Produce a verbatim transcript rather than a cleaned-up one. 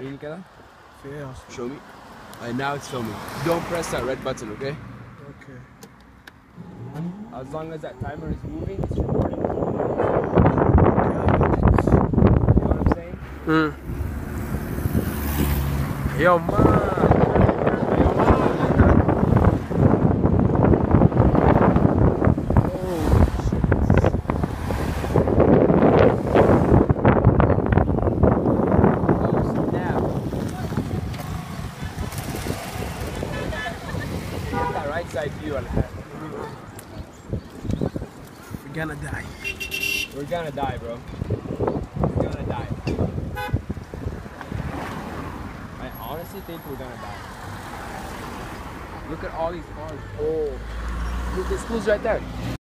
Ready, Nikita? Yeah. Show me. Alright, now it's filming. Don't press that red button, okay? Okay. As long as that timer is moving, it's recording. You know what I'm saying? Mm. Yo, man. Right side view on that. We're gonna die. We're gonna die, bro. We're gonna die. I honestly think we're gonna die. Look at all these cars. Oh, look, the school's right there.